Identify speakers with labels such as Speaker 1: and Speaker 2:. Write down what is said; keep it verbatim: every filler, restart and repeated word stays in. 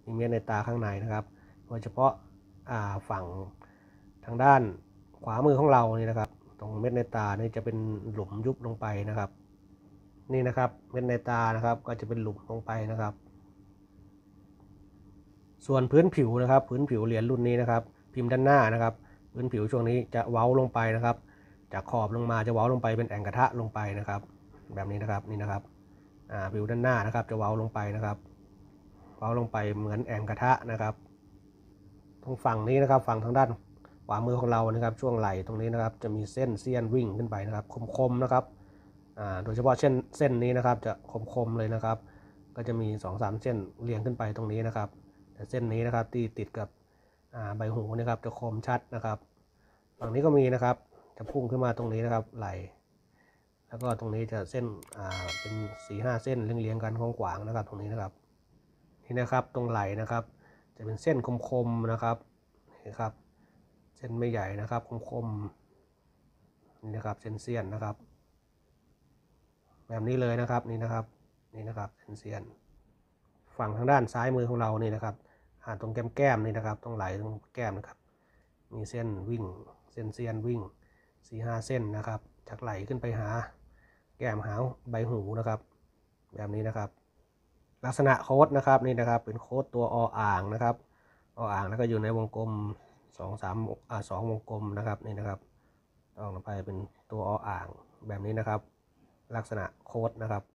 Speaker 1: มีเม็ดในตาข้างในนะครับโดยเฉพาะฝั่งทางด้านขวามือของเรานี่นะครับตรงเม็ดในตานี่จะเป็นหลุมยุบลงไปนะครับนี่นะครับเม็ดในตานะครับก็จะเป็นหลุมลงไปนะครับส่วนพื้นผิวนะครับพื้นผิวเหรียญรุ่นนี้นะครับพิมพ์ด้านหน้านะครับพื้นผิวช่วงนี้จะเว้าลงไปนะครับจากขอบลงมาจะเว้าลงไปเป็นแอ่งกระทะลงไปนะครับแบบนี้นะครับนี่นะครับผิวด้านหน้านะครับจะเว้าลงไปนะครับเว้าลงไปเหมือนแอ่งกระทะนะครับตรงฝั่งนี้นะครับฝั่งทางด้านขวามือของเรานะครับช่วงไหล่ตรงนี้นะครับจะมีเส้นเสี้ยนวิ่งขึ้นไปนะครับคมๆนะครับโดยเฉพาะเส้นเส้นนี้นะครับจะคมๆเลยนะครับก็จะมี สองถึงสาม เส้นเรียงขึ้นไปตรงนี้นะครับแต่เส้นนี้นะครับที่ติดกับใบหูนะครับจะคมชัดนะครับฝั่งนี้ก็มีนะครับจะพุ่งขึ้นมาตรงนี้นะครับไหล่แล้วก็ตรงนี้จะเส้นเป็น สี่ห้า เส้นเรียงๆกันขวางๆนะครับตรงนี้นะครับนี่นะครับตรงไหล่นะครับจะเป็นเส้นคมๆนะครับนี่ครับเส้นไม่ใหญ่นะครับคมๆนี่นะครับเส้นเสี้ยนนะครับแบบนี้เลยนะครับนี่นะครับนี่นะครับเส้นเสี้ยนฝั่งทางด้านซ้ายมือของเรานี่นะครับตรงแก้มแก้มนี่นะครับตรงไหล่ตรงแก้มนะครับมีเส้นวิ่งเส้นเสี้ยนวิ่ง สี่ห้า เส้นนะครับจากไหล่ขึ้นไปหาแก้มหาใบหูนะครับแบบนี้นะครับลักษณะโค้ดนะครับนี่นะครับเป็นโค้ดตัวออ่างนะครับออ่างแล้วก็อยู่ในวงกลมสอง สามอ่าสองวงกลมนะครับนี่นะครับต้องลงไปเป็นตัวออ่างแบบนี้นะครับลักษณะโค้ดนะครับ